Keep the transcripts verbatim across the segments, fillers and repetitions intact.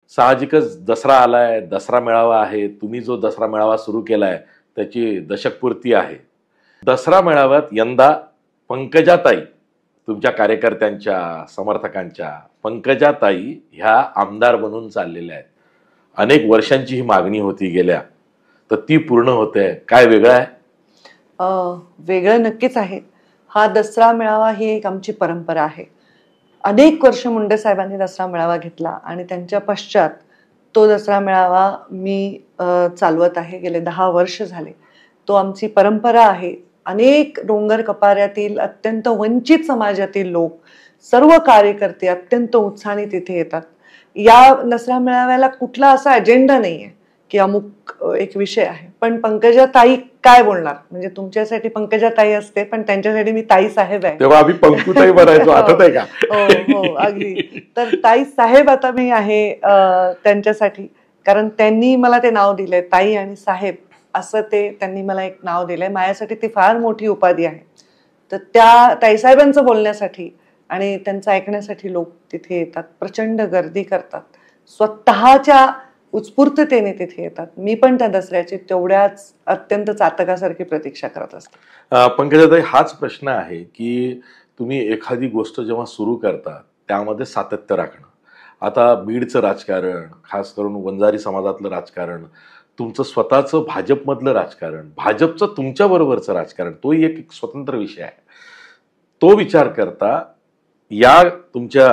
साहजिकच दसरा आलाय, दसरा मेळावा आहे. तुम्ही जो दसरा मेळावा सुरू केलाय त्याची दशकपूर्ती आहे. दसरा मेळाव्यात यंदा पंकजाताई, तुमच्या कार्यकर्त्यांच्या, समर्थकांच्या पंकजाताई ह्या आमदार बनून चाललेल्या आहेत. अनेक वर्षांची ही मागणी होती गेल्या, तर ती पूर्ण होते. काय वेगळं आहे? वेगळं नक्कीच आहे. हा दसरा मेळावा ही एक आमची परंपरा आहे. अनेक वर्ष मुंडे साहेबांनी दसरा मेळावा घेतला आणि त्यांच्या पश्चात तो दसरा मेळावा मी चालवत आहे. गेले दहा वर्ष झाले. तो आमची परंपरा आहे. अनेक डोंगर कपाऱ्यातील अत्यंत वंचित समाजातील लोक, सर्व कार्यकर्ते अत्यंत उत्साहाने तिथे येतात. या दसरा मेळाव्याला कुठला असा अजेंडा नाहीये की अमुक एक विषय आहे. पण पंकजाताई काय बोलणार, म्हणजे तुमच्यासाठी पंकजाताई असते, पण त्यांच्यासाठी मी ताई साहेब आहे. तेव्हा आम्ही पंकुताई बनायचो, आठवत आहे का? हो हो अगदी. तर ताई साहेब आता मी आहे त्यांच्यासाठी, कारण त्यांनी मला ते नाव दिलंय, ताई आणि साहेब असं ते त्यांनी मला एक नाव दिलंय. माझ्यासाठी ती फार मोठी उपाधी आहे. तर त्या ताईसाहेबांचं बोलण्यासाठी आणि त्यांचं ऐकण्यासाठी लोक तिथे येतात, प्रचंड गर्दी करतात, स्वतःच्या उत्स्फूर्ततेने तिथे येतात. मी पण त्या दसऱ्याची तेवढ्याच अत्यंत चातकासारखी प्रतीक्षा करत असते. पंकजाताई, हाच प्रश्न आहे की तुम्ही एखादी गोष्ट जेव्हा सुरू करता त्यामध्ये सातत्य राखणं. आता बीडचं राजकारण, खास करून वंजारी समाजातलं राजकारण, तुमचं स्वतःचं भाजपमधलं राजकारण, भाजपचं तुमच्या बरोबरचं राजकारण, तोही एक स्वतंत्र विषय आहे. तो विचार करता या तुमच्या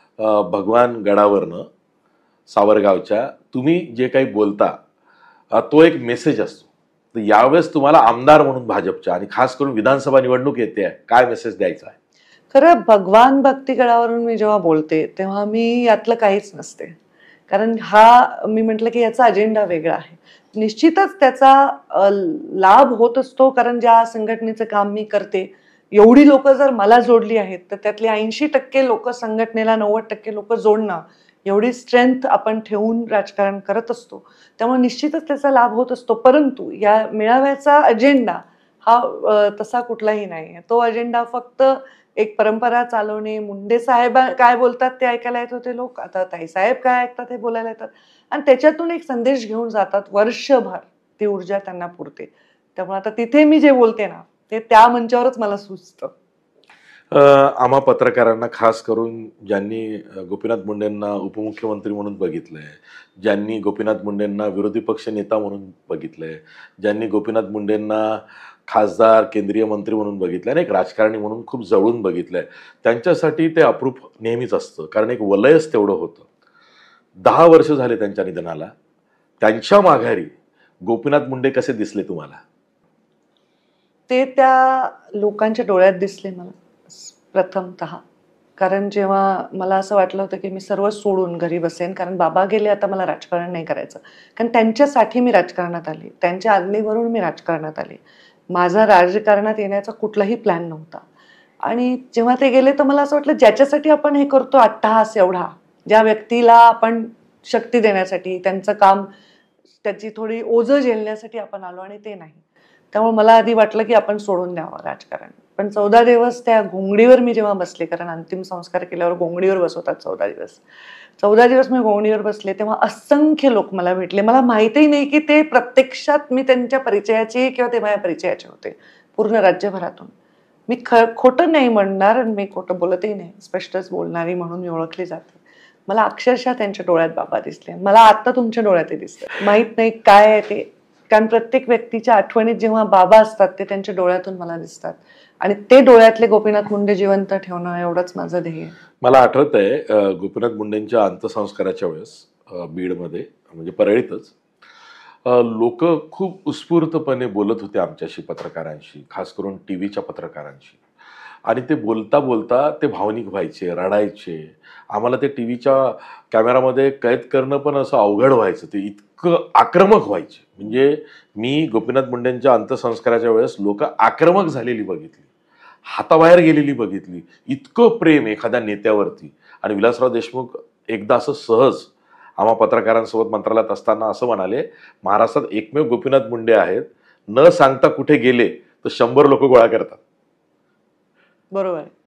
भगवान गडावरनं सावरगावच्या तुम्ही जे काही बोलता तो एक मेसेज असतो. तर यावेळेस तुम्हाला आमदार म्हणून भाजपच्या आणि खास करून विधानसभा निवडणूक येते आहे, काय मेसेज द्यायचा आहे? खरं भगवान भक्ती गडावरून मी जेव्हा बोलते तेव्हा मी यातलं काहीच नसते, कारण हा मी म्हटलं की याचा अजेंडा वेगळा आहे. निश्चितच त्याचा लाभ होत असतो, कारण ज्या संघटनेचं काम मी करते एवढी लोक जर मला जोडली आहेत तर त्यातली ऐंशी टक्के लोक संघटनेला, नव्वद टक्के लोक जोडणं, एवढी स्ट्रेंथ आपण ठेवून राजकारण करत असतो. त्यामुळे निश्चितच त्याचा लाभ होत असतो. परंतु या मेळाव्याचा अजेंडा हा तसा कुठलाही नाही. तो अजेंडा फक्त एक परंपरा चालवणे, मुंडे साहेब काय बोलतात ते ऐकायला येत होते लोक, आता ताईसाहेब काय ऐकतात हे बोलायला येतात आणि त्याच्यातून एक संदेश घेऊन जातात. वर्षभर ती ऊर्जा त्यांना पुरते. त्यामुळे आता तिथे मी जे बोलते ना ते त्या मंचावरच मला सुचतं. आम्हा पत्रकारांना, खास करून ज्यांनी गोपीनाथ मुंडेंना उपमुख्यमंत्री म्हणून बघितलंय, ज्यांनी गोपीनाथ मुंडेंना विरोधी पक्ष नेता म्हणून बघितलंय, ज्यांनी गोपीनाथ मुंडेंना खासदार, केंद्रीय मंत्री म्हणून बघितलंय आणि एक राजकारणी म्हणून खूप जवळून बघितलंय, त्यांच्यासाठी ते अप्रूप नेहमीच असतं, कारण एक वलयच तेवढं होतं. दहा वर्ष झाले त्यांच्या निधनाला. त्यांच्या माघारी गोपीनाथ मुंडे कसे दिसले तुम्हाला? ते त्या लोकांच्या डोळ्यात दिसले मला प्रथमतः, कारण जेव्हा मला असं वाटलं होतं की मी सर्व सोडून घरी बसेन, कारण बाबा गेले, आता मला राजकारण नाही करायचं, कारण त्यांच्यासाठी मी राजकारणात आले, त्यांच्या आज्ञेवरून मी राजकारणात आले. माझा राजकारणात येण्याचा कुठलाही प्लॅन नव्हता. आणि जेव्हा ते गेले तर मला असं वाटलं ज्याच्यासाठी आपण हे करतो अट्टहास एवढा, ज्या व्यक्तीला आपण शक्ती देण्यासाठी, त्यांचं काम, त्याची थोडी ओझं झेलण्यासाठी आपण आलो आणि ते नाही. त्यामुळे मला आधी वाटलं की आपण सोडून द्यावं राजकारण. पण चौदा दिवस त्या घोंगडीवर मी जेव्हा बसले, कारण अंतिम संस्कार केल्यावर घोंगडीवर बसवतात चौदा दिवस, चौदा दिवस मी घोंगडीवर बसले, तेव्हा असंख्य लोक मला भेटले. मला माहितीही नाही की ते प्रत्यक्षात मी त्यांच्या परिचयाचे किंवा ते माझ्या परिचयाचे होते, पूर्ण राज्यभरातून. मी ख खोटं नाही म्हणणार आणि मी खोटं बोलतही नाही, स्पष्टच बोलणारी म्हणून मी ओळखली जाते. मला अक्षरशः त्यांच्या डोळ्यात बाबा दिसले. मला आता तुमच्या डोळ्यात दिसतं, माहित नाही काय आहे ते, कारण प्रत्येक व्यक्तीच्या आठवणीत जेव्हा बाबा असतात ते त्यांच्या डोळ्यातून मला दिसतात आणि ते डोळ्यातले गोपीनाथ मुंडे जिवंत ठेवणं एवढंच माझं ध्येय. मला आठवत आहे गोपीनाथ मुंडेंच्या अंत्यसंस्काराच्या वेळेस बीडमध्ये, म्हणजे परळीतच, लोक खूप उत्स्फूर्तपणे बोलत होते आमच्याशी, पत्रकारांशी, खास करून टी व्हीच्या पत्रकारांशी. आणि ते बोलता बोलता ते भावनिक व्हायचे, रडायचे. आम्हाला ते टी व्हीच्या कॅमेरामध्ये कैद करणं पण असं अवघड व्हायचं, ते इतकं आक्रमक व्हायचे. म्हणजे मी गोपीनाथ मुंडेंच्या अंत्यसंस्काराच्या वेळेस लोक आक्रमक झालेली बघितली, हाताबाहेर गेलेली बघितली. इतकं प्रेम एखाद्या नेत्यावरती. आणि विलासराव देशमुख एकदा असं सहज आम्हा पत्रकारांसोबत मंत्रालयात असताना असं म्हणाले, महाराष्ट्रात एकमेव गोपीनाथ मुंडे आहेत, न सांगता कुठे गेले तर शंभर लोक गोळा करतात. बरोबर.